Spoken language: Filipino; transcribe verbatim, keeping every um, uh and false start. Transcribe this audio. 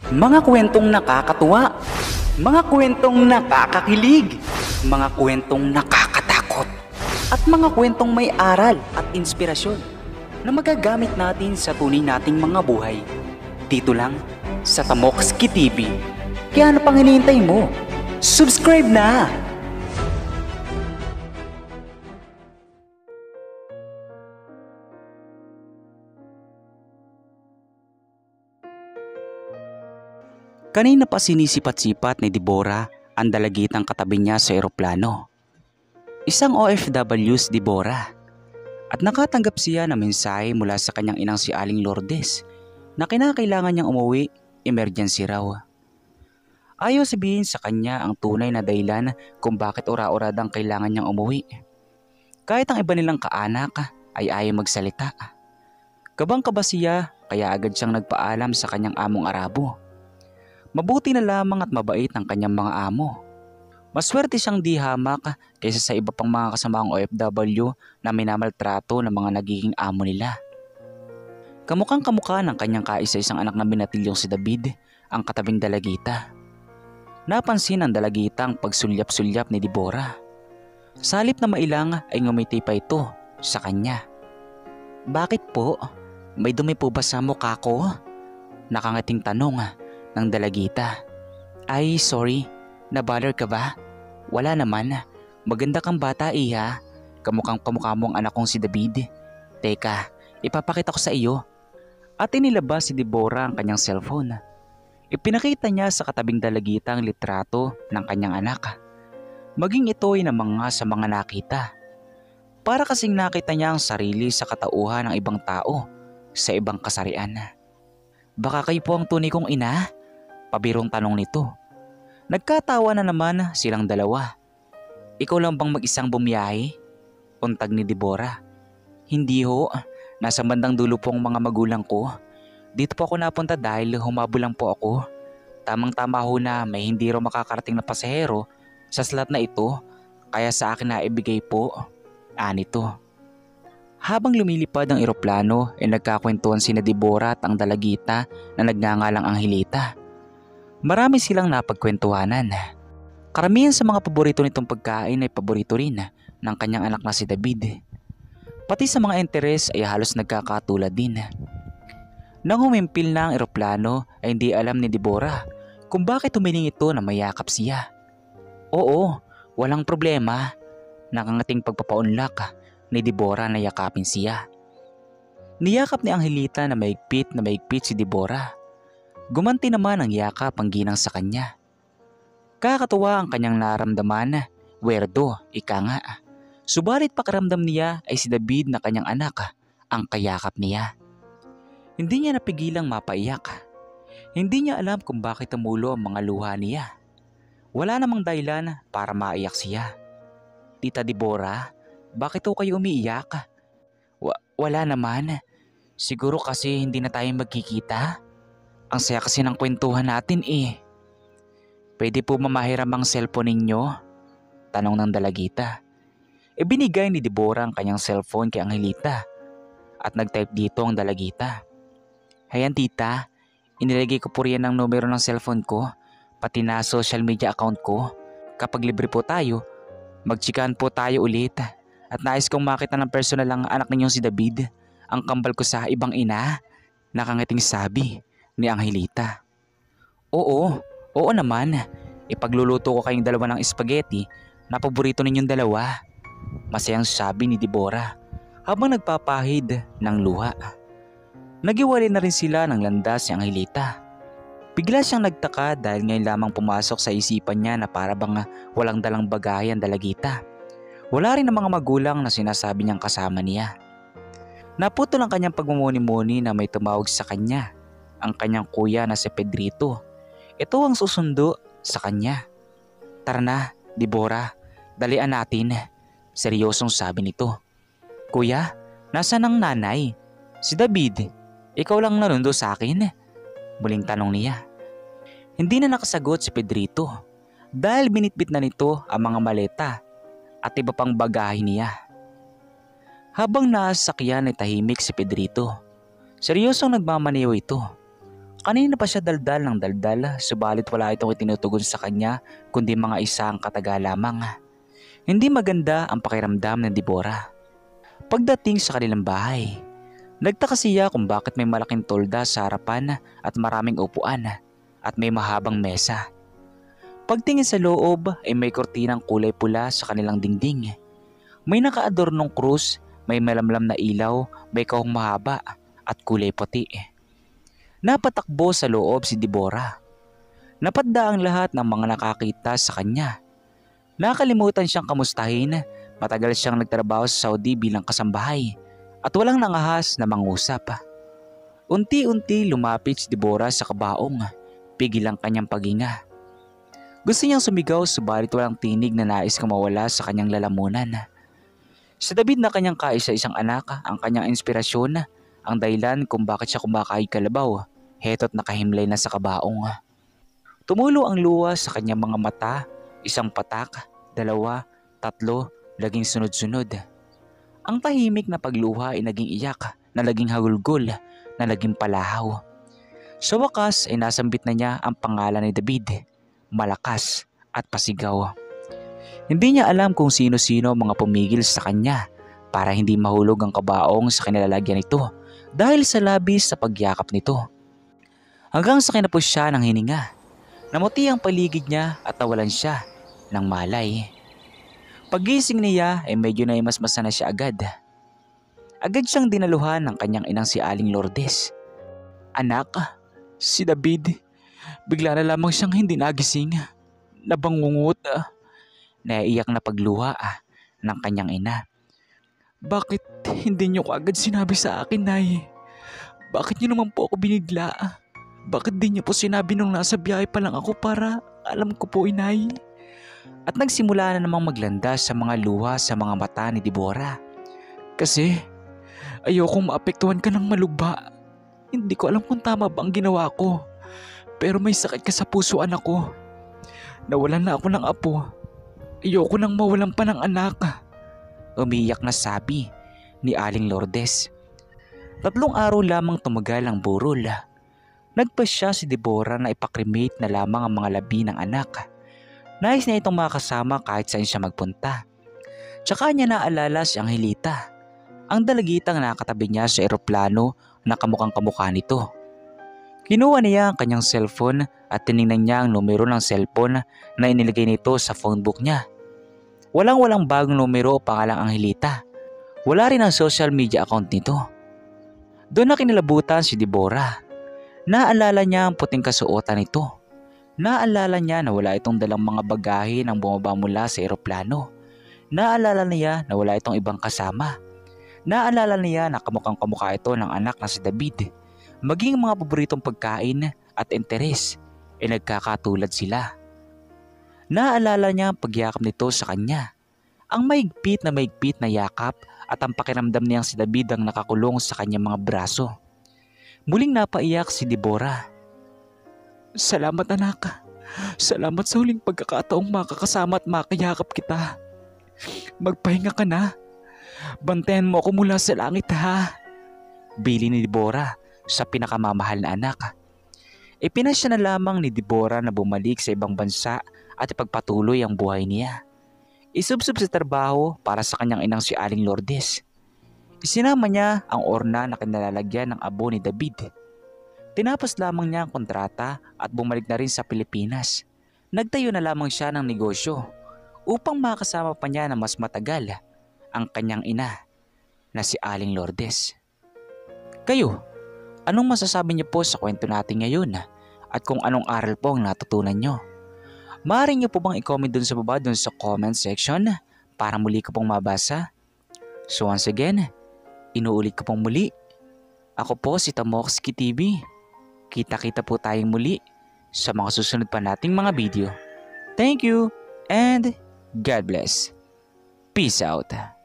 Mga kwentong nakakatuwa, mga kwentong nakakakilig, mga kwentong nakakatakot, at mga kwentong may aral at inspirasyon na magagamit natin sa tunay nating mga buhay. Dito lang sa Tamokski T V. Kaya ano pang hinihintay mo? Subscribe na! Kanina pa sinisipat-sipat ni Deborah ang dalagitang katabi niya sa eroplano. Isang O F W si Deborah at nakatanggap siya ng mensahe mula sa kanyang inang si Aling Lourdes na kinakailangan niyang umuwi, emergency raw. Ayaw sabihin sa kanya ang tunay na dahilan kung bakit ora-oradang kailangan niyang umuwi. Kahit ang iba nilang kaanak ay ayaw magsalita. Kabang-kaba siya kaya agad siyang nagpaalam sa kanyang among Arabo. Mabuti na lamang at mabait ang kanyang mga amo. Maswerte siyang di hamak kaysa sa iba pang mga kasamaang O F W na minamaltrato ng mga nagiging amo nila. Kamukhang kamukha ng kanyang kaisa-isang anak na binatilyong si David, ang katabing dalagita. Napansin ng dalagita ang pagsulyap-sulyap ni Deborah. Sa halip na mailang ay ngumiti pa ito sa kanya. "Bakit po? May dumi po ba sa mukha ko?" Nakangating tanong ng dalagita. "Ay, sorry. Nabother ka ba?" "Wala naman. Maganda kang bata, iha. Kamukhang kamukha mo ang anak kong si David. Teka, ipapakita ko sa iyo." At inilabas si Deborah ang kanyang cellphone. Ipinakita niya sa katabing dalagita ang litrato ng kanyang anak. Maging ito ay namanga sa mga nakita. Para kasing nakita niya ang sarili sa katauhan ng ibang tao sa ibang kasarian. "Baka kayo po ang tunay kong ina?" Pabirong tanong nito. Nagkatawa na naman silang dalawa. "Ikaw lang bang mag-isang bumiyahe?" Untag ni Deborah. "Hindi ho. Nasa bandang dulo po ang mga magulang ko. Dito po ako napunta dahil humabol lang po ako. Tamang-tama ho na may hindi raw makakarating na pasahero sa slot na ito, kaya sa akin na ibigay po." Anito. Habang lumilipad ang eroplano ay nagkakwentuhan sina Deborah at ang dalagita na nagngangalang Angelita. Marami silang napagkwentuhanan. Karamihan sa mga paborito nitong pagkain ay paborito rin ng kanyang anak na si David. Pati sa mga interes ay halos nagkakatulad din. Nang humimpil na ang eroplano ay hindi alam ni Deborah kung bakit humiling ito na mayakap siya. "Oo, walang problema." Nakangating pagpapaunlak ni Deborah na yakapin siya. Niyakap ni Angelita na maigpit na maigpit si Deborah. Gumanti naman ang yakap ang ginang sa kanya. Kakatuwa ang kanyang naramdaman, werdo, ika nga. Subalit pakiramdam niya ay si David na kanyang anak ang kayakap niya. Hindi niya napigilang mapaiyak. Hindi niya alam kung bakit tumulo ang mga luha niya. Wala namang dahilan para maiyak siya. "Tita Deborah, bakit ho kayo umiiyak?" Wa wala naman. Siguro kasi hindi na tayo magkikita. Ang saya kasi ng kwentuhan natin eh." "Pwede po mamahiram ang cellphone ninyo?" Tanong ng dalagita. Ibinigay ni Deborah ang kanyang cellphone kay Angelita at nag-type dito ang dalagita. "Hayan tita, inilagay ko po riyan ang numero ng cellphone ko, pati na social media account ko. Kapag libre po tayo, magtsikaan po tayo ulit. At nais kong makita ng personal ang anak ninyong si David, ang kambal ko sa ibang ina." Nakangiting sabi ni Angelita. "Oo, oo naman. Ipagluluto ko kayong dalawa ng spaghetti na paborito ninyong dalawa." Masayang sabi ni Deborah habang nagpapahid ng luha. Nagiwalay na rin sila ng landas si Angelita. Bigla siyang nagtaka dahil ngayon lamang pumasok sa isipan niya na para bang walang dalang bagahe ang dalagita. Wala rin ang mga magulang na sinasabi niyang kasama niya. Naputol ang kanyang pagmumuni-muni na may tumawag sa kanya, ang kanyang kuya na si Pedrito. Ito ang susundo sa kanya. "Tara na, Deborah, dalian natin." Seryosong sabi nito. "Kuya, nasaan ang nanay?" "Si David. Ikaw lang nanundo sa akin?" Muling tanong niya. Hindi na nakasagot si Pedrito dahil binitbit na nito ang mga maleta at iba pang bagahe niya. Habang nasa sakyan ay tahimik si Pedrito. Seryosong nagmamaneho ito. Kanina pa siya daldal ng daldal, subalit wala itong itinutugon sa kanya kundi mga isang kataga lamang. Hindi maganda ang pakiramdam ng Deborah. Pagdating sa kanilang bahay, nagtaka siya kung bakit may malaking tolda sa harapan at maraming upuan at may mahabang mesa. Pagtingin sa loob ay may kortinang kulay pula sa kanilang dingding. May nakaadornong krus, may malamlam na ilaw, may kahong mahaba at kulay puti. Napatakbo sa loob si Deborah. Napadda ang lahat ng mga nakakita sa kanya. Nakalimutan siyang kamustahin, matagal siyang nagtrabaho sa Saudi bilang kasambahay at walang nangahas na mangusap. Unti-unti lumapit si Deborah sa kabaong, pigil ang kanyang paghinga. Gusto niyang sumigaw subalit walang tinig na nais kang mawala sa kanyang lalamunan. Sa David na kanyang kaisa-isang anak, ang kanyang inspirasyon, ang dahilan kung bakit siya kumakain kalabaw, heto't nakahimlay na sa kabaong. Tumulo ang luha sa kanyang mga mata, isang patak, dalawa, tatlo, laging sunod-sunod. Ang tahimik na pagluha ay naging iyak, na naging hagulgol, na naging palahaw. Sa wakas ay nasambit na niya ang pangalan ni David, malakas at pasigaw. Hindi niya alam kung sino-sino mga pumigil sa kanya para hindi mahulog ang kabaong sa kinilalagyan nito dahil sa labis sa pagyakap nito. Hanggang sa kinapos siya ng hininga, namuti ang paligid niya at nawalan siya ng malay. Paggising niya ay medyo naimasmasa na siya agad. Agad siyang dinaluhan ng kanyang inang si Aling Lourdes. Anak, si David, bigla na lamang siyang hindi nagising. Nabangungot. Naiiyak na pagluha ah, ng kanyang ina. Bakit hindi niyo agad sinabi sa akin, Nay? Bakit niyo naman po ako binigla? Bakit di niyo po sinabi nung nasa biyahe pa lang ako para alam ko po, Inay? At nagsimula na namang maglandas sa mga luha sa mga mata ni Deborah. Kasi ayokong maapektuhan ka ng malugba. Hindi ko alam kung tama ba ang ginawa ko. Pero may sakit ka sa puso, anak ko. Nawalan na ako ng apo. Ayoko nang mawalan pa ng anak. Umiyak na sabi ni Aling Lourdes. Tatlong araw lamang tumagal ang burol. Nagpasya si Deborah na ipakremate na lamang ang mga labi ng anak. Nais niya itong makasama kahit saan siya magpunta. Tsaka niya naalala si Angelita, ang dalagitang nakatabi niya sa eroplano na kamukhang kamukha nito. Kinuha niya ang kanyang cellphone at tiningnan niya ang numero ng cellphone na inilagay nito sa phonebook niya. Walang-walang bagong numero o pangalang Angelita. Wala rin ang social media account nito. Doon na kinilabutan si Deborah. Naalala niya ang puting kasuotan nito. Naalala niya na wala itong dalang mga bagahe nang bumaba mula sa eroplano. Naalala niya na wala itong ibang kasama. Naalala niya na kamukhang kamukha ito ng anak na si David. Maging mga paboritong pagkain at interes ay nagkakatulad sila. Naalala niya ang pagyakap nito sa kanya. Ang maigpit na maigpit na yakap at ang pakiramdam niyang si David ang nakakulong sa kanyang mga braso. Muling napaiyak si Deborah. Salamat, anak. Salamat sa huling pagkakataong makakasama at makayakap kita. Magpahinga ka na. Bantayan mo ako mula sa langit, ha? Bili ni Deborah sa pinakamamahal na anak. Ipinasya na lamang ni Deborah na bumalik sa ibang bansa at ipagpatuloy ang buhay niya. Isubsob sa trabaho para sa kanyang inang si Aling Lourdes. Isinama niya ang orna na kinalalagyan ng abo ni David. Tinapos lamang niya ang kontrata at bumalik na rin sa Pilipinas. Nagtayo na lamang siya ng negosyo upang makasama pa niya na mas matagal ang kanyang ina na si Aling Lourdes. Kayo, anong masasabi niyo po sa kwento natin ngayon at kung anong aral po ang natutunan niyo? Maaari niyo po bang i-comment dun sa baba dun sa comment section para muli ko pong mabasa? So once again, inuulit ko pong muli. Ako po si Tamoxki T V. Kita-kita po tayong muli sa mga susunod pa nating mga video. Thank you and God bless. Peace out.